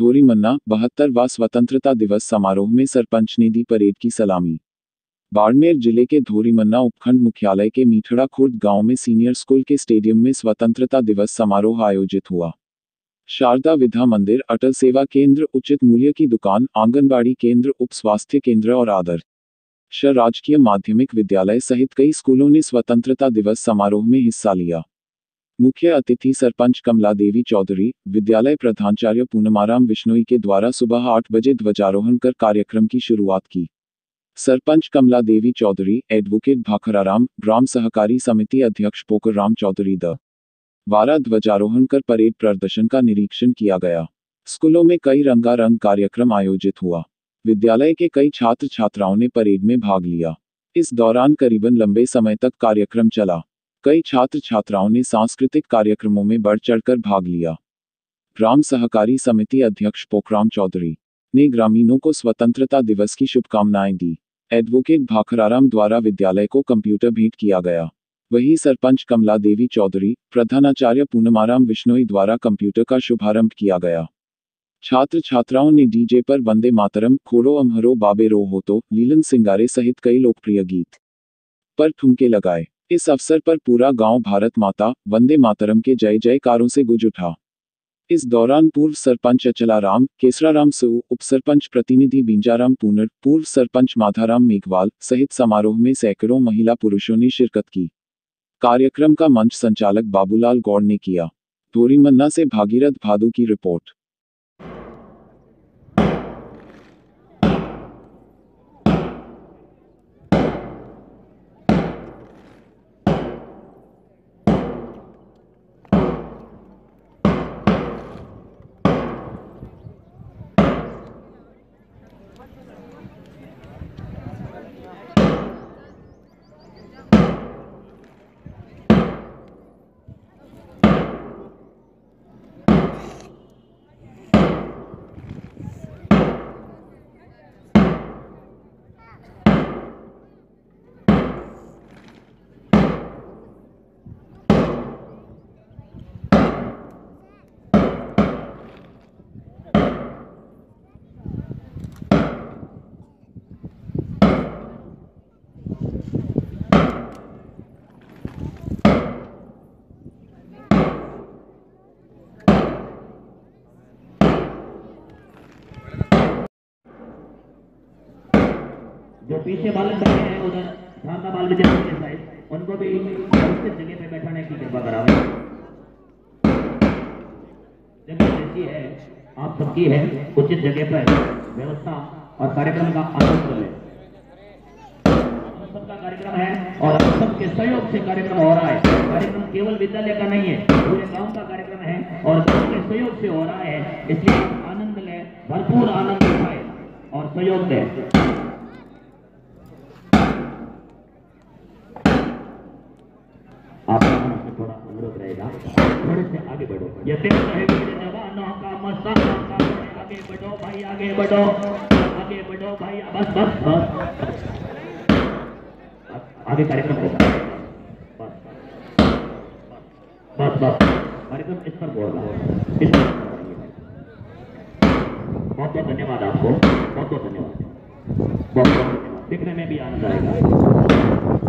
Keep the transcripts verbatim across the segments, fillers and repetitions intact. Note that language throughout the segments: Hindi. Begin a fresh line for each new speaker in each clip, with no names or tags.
धोरीमन्ना बहत्तरवां स्वतंत्रता दिवस समारोह में सरपंच ने दी परेड की सलामी। बाड़मेर जिले के धोरीमन्ना उपखंड मुख्यालय के मीठड़ा खुर्द गांव में सीनियर स्कूल के स्टेडियम में स्वतंत्रता दिवस समारोह आयोजित हुआ। शारदा विद्या मंदिर, अटल सेवा केंद्र, उचित मूल्य की दुकान, आंगनबाड़ी केंद्र, उप स्वास्थ्य केंद्र और आदर्श राजकीय माध्यमिक विद्यालय सहित कई स्कूलों ने स्वतंत्रता दिवस समारोह में हिस्सा लिया। मुख्य अतिथि सरपंच कमला देवी चौधरी, विद्यालय प्रधानाचार्य पूनमाराम बिश्नोई के द्वारा सुबह आठ बजे ध्वजारोहण कर कार्यक्रम की शुरुआत की। सरपंच कमला देवी चौधरी, एडवोकेट भाखराराम, ग्राम सहकारी समिति अध्यक्ष पोकरराम चौधरी द द्वारा ध्वजारोहण कर परेड प्रदर्शन का निरीक्षण किया गया। स्कूलों में कई रंगारंग कार्यक्रम आयोजित हुआ। विद्यालय के कई छात्र छात्राओं ने परेड में भाग लिया। इस दौरान करीबन लंबे समय तक कार्यक्रम चला। कई छात्र छात्राओं ने सांस्कृतिक कार्यक्रमों में बढ़ चढ़कर भाग लिया। ग्राम सहकारी समिति अध्यक्ष पोकराम चौधरी ने ग्रामीणों को स्वतंत्रता दिवस की शुभकामनाएं दी। एडवोकेट भाखराराम द्वारा विद्यालय को कंप्यूटर भेंट किया गया। वहीं सरपंच कमला देवी चौधरी, प्रधानाचार्य पूनमाराम बिश्नोई द्वारा कंप्यूटर का शुभारंभ किया गया। छात्र छात्राओं ने डीजे पर वंदे मातरम, खोड़ो अमहरो बाबे रो होतो, लीलन सिंगारे सहित कई लोकप्रिय गीत पर ठुमके लगाए। इस अवसर पर पूरा गांव भारत माता, वंदे मातरम के जय जयकारों से गूंज उठा। इस दौरान पूर्व सरपंच अचलाराम केसराराम सऊ, उप सरपंच प्रतिनिधि बिंजाराम पूनर, पूर्व सरपंच माधाराम मेघवाल सहित समारोह में सैकड़ों महिला पुरुषों ने शिरकत की। कार्यक्रम का मंच संचालक बाबूलाल गौड़ ने किया। धोरीमन्ना से भागीरथ भादु की रिपोर्ट।
जो पीछे बालक बैठे हैं उधर धांधा बाल विद्यालय के साइड, उनको भी उचित जगह पे बैठाने की कृपा करावे। जगह जैसी है आप सबकी है, उचित जगह पर व्यवस्था और कार्यक्रम का आनंद लें। सबका कार्यक्रम है और आप सबके सहयोग से कार्यक्रम हो रहा है। कार्यक्रम केवल विद्यालय का नहीं है, पूरे गांव का कार्यक्रम है और सबके सहयोग से हो रहा है। इसलिए आनंद लें, भरपूर आनंद उठाएं और सहयोग दें। आपसे थोड़ा अनुरोध रहेगा, थोड़े से आगे बढ़ो। ये देश है वीर जवानों का मस्ताना का, आगे बढ़ो भाई, आगे बढ़ो, आगे बढ़ो भाई, बस बस बस आगे कार्यक्रम होगा। बस बस बस कार्यक्रम इस पर बोल रहा है। इस पर बहुत बहुत धन्यवाद आपको, बहुत बहुत धन्यवाद, बहुत बहुत धन्यवाद। दिखने में भी आनंद आएगा।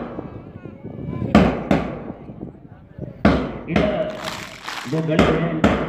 इधर जो गली है